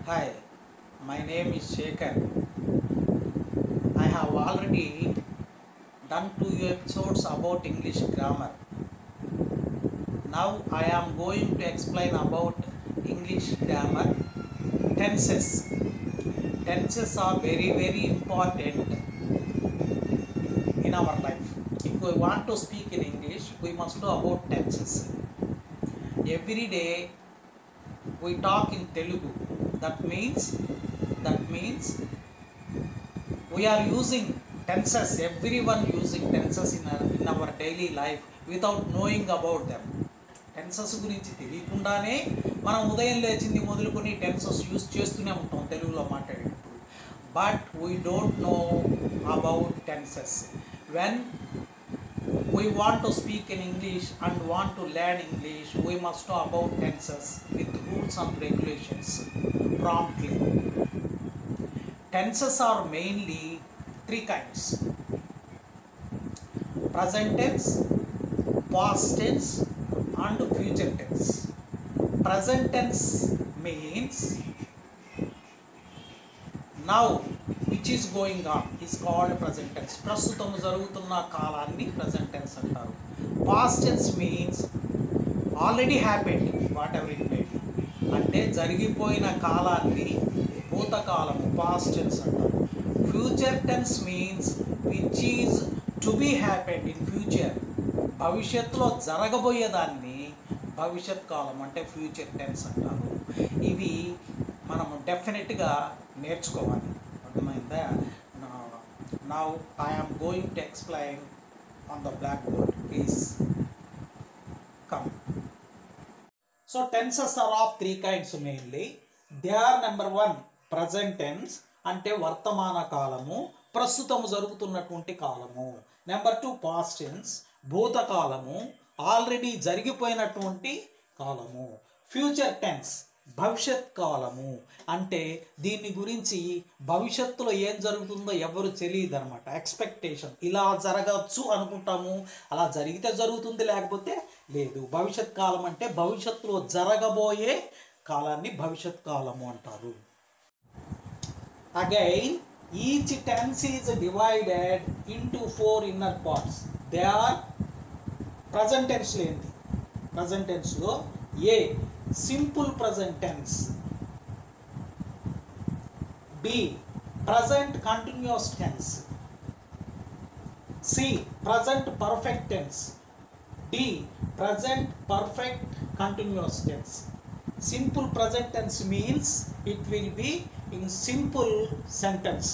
Hi, my name is Shekhar. I have already done 2 episodes about English grammar. Now I am going to explain about English grammar. Tenses. Tenses are very important in our life. If we want to speak in English, we must know about tenses. Every day we talk in Telugu. That means we are using tenses, everyone using tenses in our daily life without knowing about them. Tenses గురించి తెలియకుండానే మనం ఉదయం లేచింది మొదలుకొని tenses use చేస్తూనే ఉంటాం తెలుగులో మాట్లాడేటప్పుడు. But we don't know about tenses. When we want to speak in English and want to learn English, we must know about tenses with rules and regulations promptly. Tenses are mainly 3 kinds: present tense, past tense and future tense. Present tense means now which is going on is called present tense. ప్రస్తుతం జరుగుతున్న కాలాన్ని present tense అంటారు. Past tense means already happened, whatever it may be. అంటే జరిగిపోయిన కాలాన్ని భూతకాలము past tense అంటారు. Future tense means which is to be happened in future. భవిష్యత్తులో జరగబోయేదాన్ని భవిష్యత్ కాలం అంటే ఫ్యూచర్ టెన్స్ అంటారు. ఇవి మనము డెఫినెట్గా నేర్చుకోవాలి. అర్థమైందా? Now I am going to explain on the black board. Please come. So tenses are of 3 kinds mainly. They are number 1 present tense అంటే వర్తమాన కాలము, ప్రస్తుతము జరుగుతున్నటువంటి కాలము. నెంబర్ 2 పాస్ట్ టెన్స్ భూతకాలము, ఆల్రెడీ జరిగిపోయినటువంటి కాలము. ఫ్యూచర్ టెన్స్ భవిష్యత్ కాలము అంటే దీని గురించి భవిష్యత్తులో ఏం జరుగుతుందో ఎవరు తెలియదు అనమాట. ఎక్స్పెక్టేషన్, ఇలా జరగచ్చు అనుకుంటాము, అలా జరిగితే జరుగుతుంది లేకపోతే లేదు. భవిష్యత్ కాలం అంటే భవిష్యత్తులో జరగబోయే కాలాన్ని భవిష్యత్ కాలము అంటారు. Again each tense is divided into 4 inner parts. They are present టెన్స్లో ఏంటి? ప్రజెంట్ టెన్స్లో A simple present tense, B present continuous tense, C present perfect tense, D present perfect continuous tense. Simple present tense means it will be in simple sentence.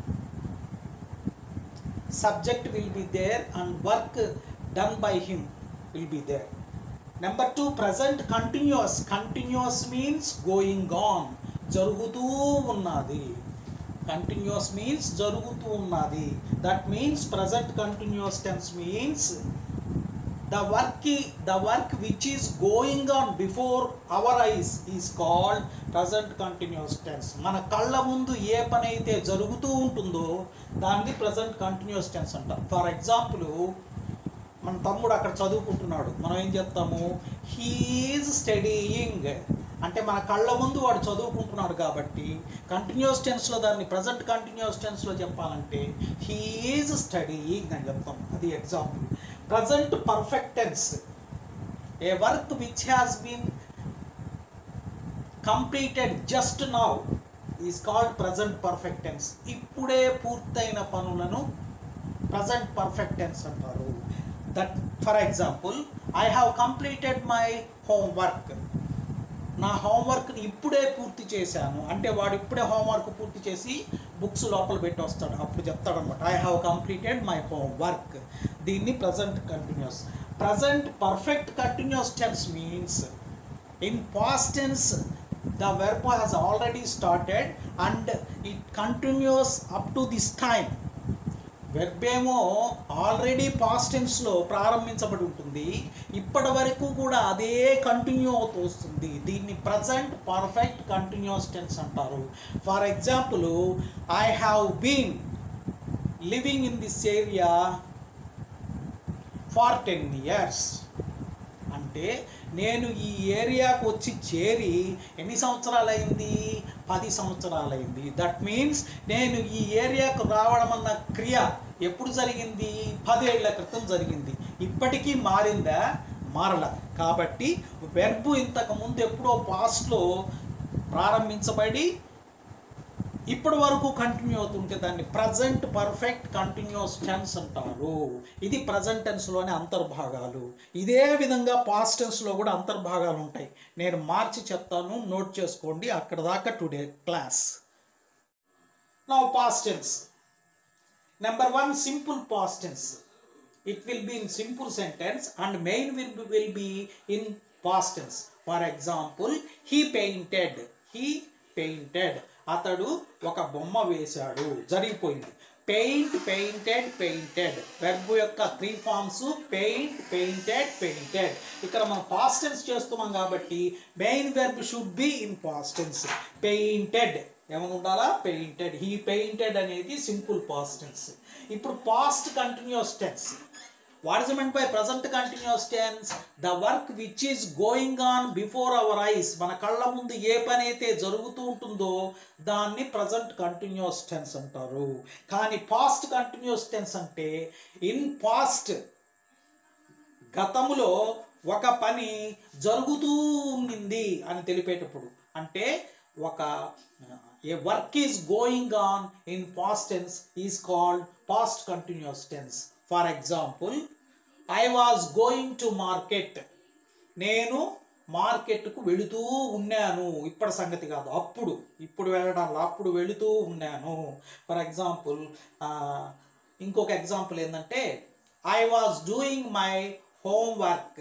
Subject will be there and work done by him will be there. Number 2 present continuous. Continuous means going on, jarugutu unnadi. Continuous means jarugutu unnadi. That means present continuous tense means the work which is going on before our eyes is called present continuous tense. మన కళ్ళ ముందు ఏ పని అయితే జరుగుతూ ఉంటుందో దాన్ని present continuous tense అంటారు. For example మన తమ్ముడు అక్కడ చదువుకుంటున్నాడు, మనం ఏం చెప్తాము? హీ ఈజ్ స్టడీయింగ్ అంటే మన కళ్ళ ముందు వాడు చదువుకుంటున్నాడు కాబట్టి కంటిన్యూస్ టెన్స్లో దాన్ని ప్రజెంట్ కంటిన్యూస్ టెన్స్లో చెప్పాలంటే హీ ఈజ్ స్టడీయింగ్ అని చెప్తాం. అది example. Present perfect tense a work which has been completed just now is called present perfect tense. ఇప్పుడే పూర్తయిన పనులను ప్రజెంట్ పర్ఫెక్ట్ టెన్స్ అంటారు. That for example I have completed my homework. నా హోంవర్క్ని ఇప్పుడే పూర్తి చేశాను అంటే వాడు ఇప్పుడే హోంవర్క్ పూర్తి చేసి బుక్స్ లోపల పెట్టి వస్తాడు, అప్పుడు చెప్తాడు అనమాట I have completed my homework. దీన్ని present continuous. Present perfect continuous tense means in past tense the verb has already started and it continues up to this time. Verb ఏమో ఆల్రెడీ పాస్ట్ టెన్స్లో ప్రారంభించబడి ఉంటుంది, ఇప్పటి వరకు కూడా అదే కంటిన్యూ అవుతూ వస్తుంది. దీన్ని ప్రజెంట్ పర్ఫెక్ట్ కంటిన్యూస్ టెన్స్ అంటారు. For example I have been living in this area for 10 years అంటే నేను ఈ ఏరియాకు వచ్చి చేరి ఎన్ని సంవత్సరాలు అయింది? 10 సంవత్సరాలైంది. దట్ మీన్స్ నేను ఈ ఏరియాకు రావడం అన్న క్రియ ఎప్పుడు జరిగింది? 10 ఏళ్ల క్రితం జరిగింది. ఇప్పటికీ మారిందా? మారల. కాబట్టి వెర్బ్ ఇంతకుముందు ఎప్పుడో పాస్ట్లో ప్రారంభించబడి ఇప్పటి వరకు కంటిన్యూ అవుతుంటే దాన్ని ప్రజెంట్ పర్ఫెక్ట్ కంటిన్యూస్ టెన్స్ అంటారు. ఇది ప్రజెంట్ టెన్స్లోనే అంతర్భాగాలు. ఇదే విధంగా పాస్ట్ టెన్స్లో కూడా అంతర్భాగాలు ఉంటాయి. నేను మార్చి చెప్తాను, నోట్ చేసుకోండి. అక్కడ దాకా today class. Now past tense. Number 1, simple past tense. It will be in simple sentence and main verb will be in past tense. For example, he painted. He painted. అతడు ఒక బొమ్మ వేశాడు. జరిగిపోయింది. Paint, painted, painted. వెర్బ్ యొక్క 3 forms paint, painted, painted. ఇక్కడ మనం past tense చేస్తున్నాం కాబట్టి main verb should be in past tense. Painted ఏమని ఉండాలా? పెయింటెడ్. హీ పెయింటెడ్ అనేది సింపుల్ పాస్ట్ టెన్స్. ఇప్పుడు past continuous tense. What is meant by present continuous tense? The work which is going on before our eyes. మన కళ్ళ ముందు ఏ పని అయితే జరుగుతూ ఉంటుందో దాన్ని ప్రజెంట్ కంటిన్యూస్ టెన్స్ అంటారు. కానీ పాస్ట్ కంటిన్యూస్ టెన్స్ అంటే ఇన్ పాస్ట్, గతములో ఒక పని జరుగుతూ ఉండింది అని తెలిపేటప్పుడు, అంటే ఒక a work is going on in past tense is called past continuous tense. For example, I was going to market. నేను మార్కెట్కు వెళుతూ ఉన్నాను. ఇప్పటి సంగతి కాదు, ఇప్పుడు వెళ్ళడంలో అప్పుడు వెళుతూ ఉన్నాను. ఫర్ ఎగ్జాంపుల్, ఇంకొక ఎగ్జాంపుల్ ఏంటంటే I was doing my homework.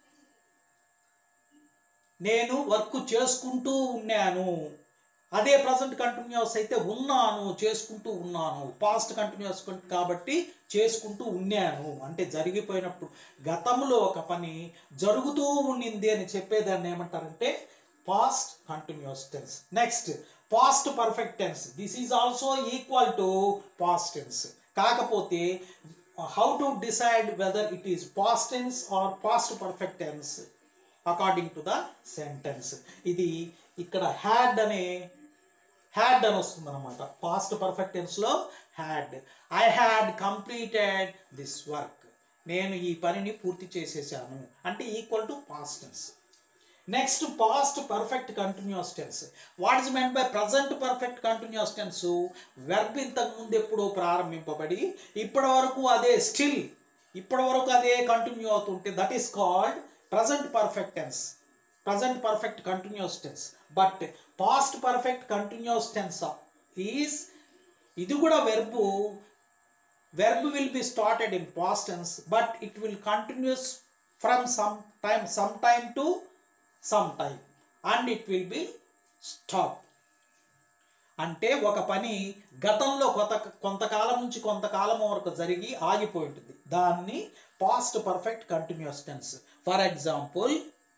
నేను వర్క్ చేసుకుంటూ ఉన్నాను. అదే ప్రజెంట్ కంటిన్యూస్ అయితే ఉన్నాను, చేసుకుంటూ ఉన్నాను. పాస్ట్ కంటిన్యూస్ కాబట్టి చేసుకుంటూ ఉన్నాను అంటే జరిగిపోయినప్పుడు, గతంలో ఒక పని జరుగుతూ ఉండింది అని చెప్పేదాన్ని ఏమంటారంటే past continuous tense. Next, past perfect tense. This is also equal to past tense. కాకపోతే how to decide whether it is past tense or past perfect tense according to the sentence. ఇది ఇక్కడ హ్యాడ్ అని వస్తుంది అనమాట. Past perfect టెన్స్లో had. I had completed this work. నేను ఈ పనిని పూర్తి చేసేసాను అంటే equal to past tense. Next, past perfect continuous tense. What is meant by present perfect continuous tense? Verb ఇంతకుముందు ఎప్పుడో ప్రారంభింపబడి ఇప్పటి వరకు అదే స్టిల్, ఇప్పటి వరకు అదే కంటిన్యూ అవుతుంటే that is called present perfect tense, present perfect continuous tense. But past perfect continuous tense is, ఇది కూడా verb will be started in past tense but it will continuous from some time to some time and it will be stop. అంటే ఒక పని గతంలో కొంతకాలం నుంచి కొంతకాలం వరకు జరిగి ఆగిపోయి ఉంటుంది. దాన్ని past perfect continuous tense. For example,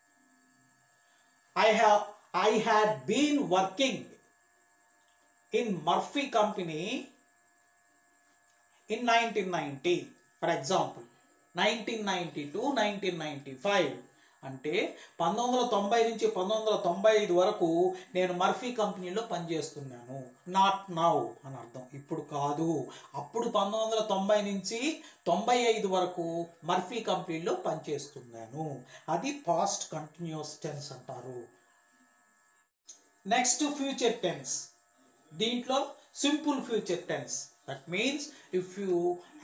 I had been working in Murphy Company in 1990. For example, 1992, 1995 అంటే 1990 నుంచి 1995 వరకు నేను మర్ఫీ కంపెనీలో పనిచేస్తున్నాను. నాట్ నౌ అని అర్థం, ఇప్పుడు కాదు. అప్పుడు 1990 నుంచి 95 వరకు మర్ఫీ కంపెనీలో పనిచేస్తున్నాను. అది పాస్ట్ కంటిన్యూస్ టెన్స్ అంటారు. Next, future tense. దీంట్లో simple future tense. That means if you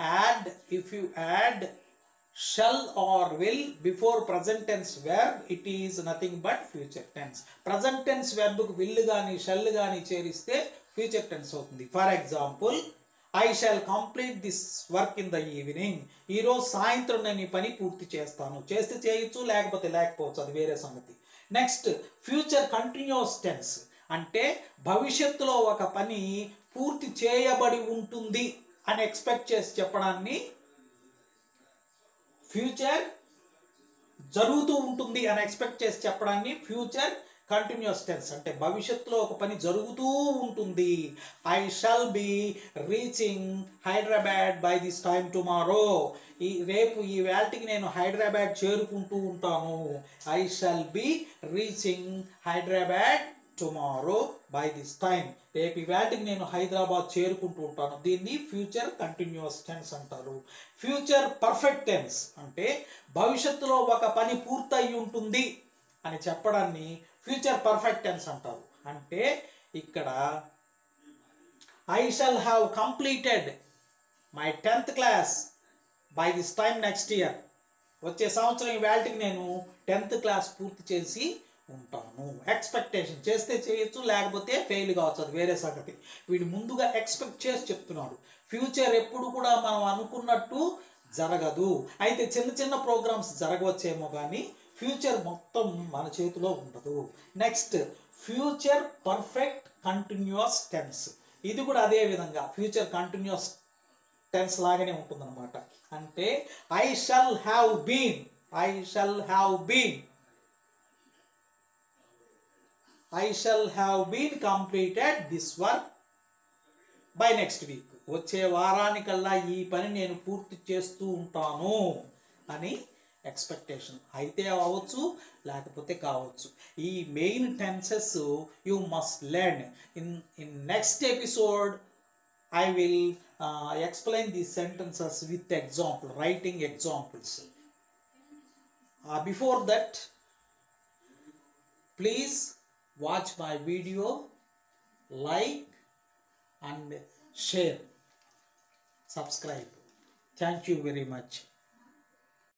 add shall or will before present tense verb, it is nothing but future tense. Present tense verb కు will గాని shall గాని చేరిస్తే future tense అవుతుంది. For example, I shall complete this work in the evening. ఈరోజు సాయంత్రం నేను ఈ పని పూర్తి చేస్తాను. చేస్తే చేయొచ్చు, లేకపోవచ్చు, అది వేరే సంగతి. నెక్స్ట్, ఫ్యూచర్ కంటిన్యూస్ టెన్స్ అంటే భవిష్యత్తులో ఒక పని పూర్తి చేయబడి ఉంటుంది అని ఎక్స్పెక్ట్ చేసి చెప్పడాన్ని, ఫ్యూచర్ జరుగుతూ ఉంటుంది అని ఎక్స్పెక్ట్ చేసి చెప్పడాన్ని ఫ్యూచర్ కంటిన్యూస్ టెన్స్ అంటే భవిష్యత్తులో ఒక పని జరుగుతూ ఉంటుంది. I shall be reaching Hyderabad by this time tomorrow. రేపు ఈ వేళటికి నేను హైదరాబాద్ చేరుకుంటూ ఉంటాను. I shall be reaching Hyderabad tomorrow by this time, రేపు ఇవాటికి నేను హైదరాబాద్ చేరుకుంటూ ఉంటాను. దీన్ని ఫ్యూచర్ కంటిన్యూస్ టెన్స్ అంటారు. ఫ్యూచర్ పర్ఫెక్ట్ టెన్స్ అంటే భవిష్యత్తులో ఒక పని పూర్తయి ఉంటుంది అని చెప్పడాన్ని ఫ్యూచర్ పర్ఫెక్ట్ టెన్స్ అంటారు. అంటే ఇక్కడ I shall have completed my 10th class by this time next year, వచ్చే సంవత్సరం ఇవాళకి నేను 10th క్లాస్ పూర్తి చేసి ఉంటాను. ఎక్స్పెక్టేషన్ చేస్తే చేయొచ్చు, లేకపోతే ఫెయిల్ కావచ్చు, అది వేరే సంగతి. వీడు ముందుగా ఎక్స్పెక్ట్ చేసి చెప్తున్నాడు. ఫ్యూచర్ ఎప్పుడు కూడా మనం అనుకున్నట్టు జరగదు. అయితే చిన్న చిన్న ప్రోగ్రామ్స్ జరగవచ్చేమో కానీ ఫ్యూచర్ మొత్తం మన చేతిలో ఉండదు. Next future perfect continuous tense, ఇది కూడా అదే విధంగా ఫ్యూచర్ కంటిన్యూస్ టెన్స్ లాగానే ఉంటుందన్నమాట. అంటే I shall have been, I shall have been, I shall have been completed this work by next week, వచ్చే వారానికల్లా ఈ పని నేను పూర్తి చేస్తూ ఉంటాను అని ఎక్స్పెక్టేషన్. అయితే అవ్వచ్చు, లేకపోతే కావచ్చు. ఈ main tenses you must learn. In next episode I will explain these sentences with example, writing examples. Before that, please watch my video, like and share, subscribe. Thank you very much.